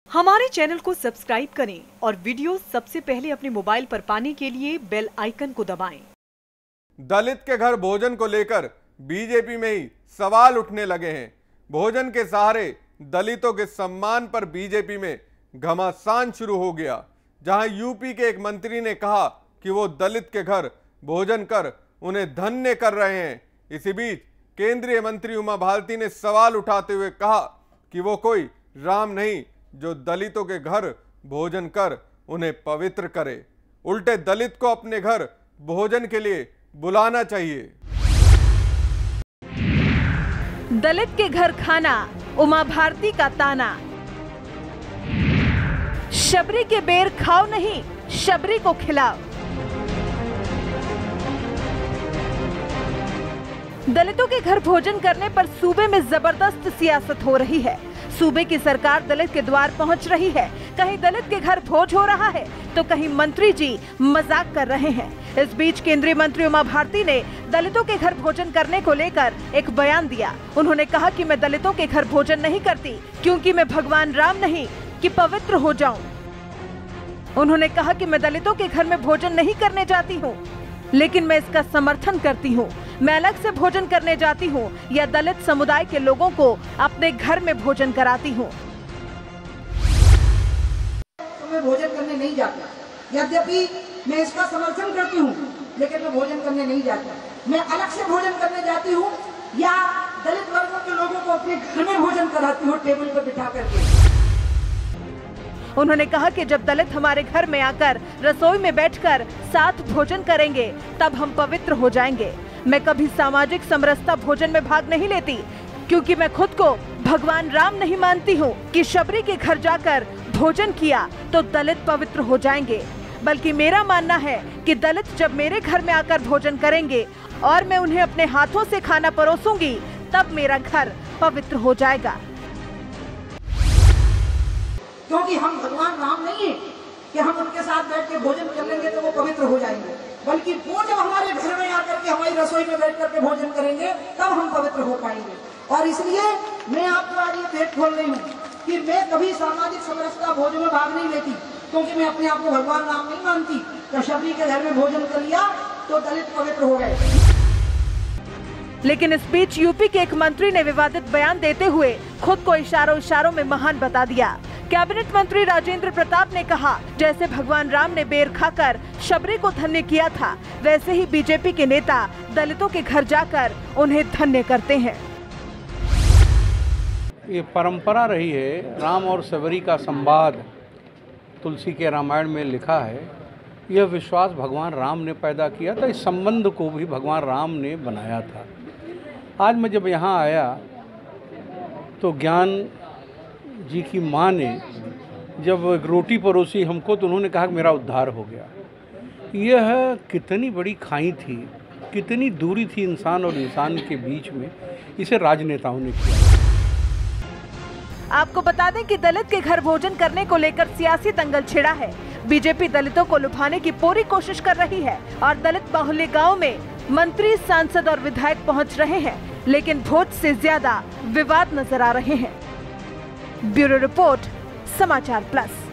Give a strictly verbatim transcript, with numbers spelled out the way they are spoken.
हमारे चैनल को सब्सक्राइब करें और वीडियो सबसे पहले अपने मोबाइल पर पाने के लिए बेल आइकन को दबाएं। दलित के घर भोजन को लेकर बीजेपी में ही सवाल उठने लगे हैं। भोजन के सहारे दलितों के सम्मान पर बीजेपी में घमासान शुरू हो गया, जहां यूपी के एक मंत्री ने कहा कि वो दलित के घर भोजन कर उन्हें धन्य कर रहे हैं। इसी बीच केंद्रीय मंत्री उमा भारती ने सवाल उठाते हुए कहा कि वो कोई राम नहीं जो दलितों के घर भोजन कर उन्हें पवित्र करे, उल्टे दलित को अपने घर भोजन के लिए बुलाना चाहिए। दलित के घर खाना, उमा भारती का ताना। शबरी के बेर खाओ नहीं, शबरी को खिलाओ। दलितों के घर भोजन करने पर सूबे में जबरदस्त सियासत हो रही है। सूबे की सरकार दलित के द्वार पहुंच रही है। कहीं दलित के घर भोज हो रहा है तो कहीं मंत्री जी मजाक कर रहे हैं। इस बीच केंद्रीय मंत्री उमा भारती ने दलितों के घर भोजन करने को लेकर एक बयान दिया। उन्होंने कहा कि मैं दलितों के घर भोजन नहीं करती क्योंकि मैं भगवान राम नहीं कि पवित्र हो जाऊं। उन्होंने कहा कि मैं दलितों के घर में भोजन नहीं करने जाती हूँ, लेकिन मैं इसका समर्थन करती हूँ। मैं अलग से भोजन करने जाती हूँ या दलित समुदाय के लोगों को अपने घर में भोजन कराती हूँ। तो मैं भोजन करने नहीं जाती, यद्यपि मैं इसका समर्थन करती हूँ, लेकिन मैं भोजन करने नहीं जाती। मैं अलग से भोजन करने जाती हूँ या दलित वर्गों के लोगों को अपने घर में भोजन कराती हूँ, टेबल पर बिठा करके। उन्होंने कहा कि जब दलित हमारे घर में आकर रसोई में बैठकर साथ भोजन करेंगे तब हम पवित्र हो जाएंगे। मैं कभी सामाजिक समरसता भोजन में भाग नहीं लेती क्योंकि मैं खुद को भगवान राम नहीं मानती हूँ कि शबरी के घर जाकर भोजन किया तो दलित पवित्र हो जाएंगे। बल्कि मेरा मानना है कि दलित जब मेरे घर में आकर भोजन करेंगे और मैं उन्हें अपने हाथों से खाना परोसूंगी तब मेरा घर पवित्र हो जाएगा। क्योंकि हम भगवान राम नहीं है कि हम उनके साथ बैठ के भोजन कर लेंगे तो वो पवित्र हो जाएंगे, बल्कि वो जब हमारे घर में आकर के हमारी रसोई में बैठ करके भोजन करेंगे तब हम पवित्र हो पाएंगे। और इसलिए मैं आपको आज ये भेंट खोल रही हूँ कि मैं कभी सामाजिक समरसता भोजन में भाग नहीं लेती, क्योंकि मैं अपने आप को भगवान राम नहीं मानती। तो शबरी के घर में भोजन कर लिया तो दलित पवित्र हो गए। लेकिन इस बीच यूपी के एक मंत्री ने विवादित बयान देते हुए खुद को इशारों इशारों में महान बता दिया। कैबिनेट मंत्री राजेंद्र प्रताप ने कहा, जैसे भगवान राम ने बेर खाकर शबरी को धन्य किया था, वैसे ही बीजेपी के नेता दलितों के घर जाकर उन्हें धन्य करते हैं। ये परंपरा रही है, राम और शबरी का संवाद तुलसी के रामायण में लिखा है। यह विश्वास भगवान राम ने पैदा किया था, इस संबंध को भी भगवान राम ने बनाया था। आज मैं जब यहाँ आया तो ज्ञान जी की माँ ने जब एक रोटी परोसी हमको तो उन्होंने कहा कि मेरा उद्धार हो गया। यह कितनी बड़ी खाई थी, कितनी दूरी थी इंसान और इंसान के बीच में, इसे राजनेताओं ने किया। आपको बता दें कि दलित के घर भोजन करने को लेकर सियासी दंगल छिड़ा है। बीजेपी दलितों को लुभाने की पूरी कोशिश कर रही है और दलित बाहुल्य गांव में मंत्री, सांसद और विधायक पहुंच रहे हैं, लेकिन भोज से ज्यादा विवाद नजर आ रहे हैं। Bureau report, Samachar plus.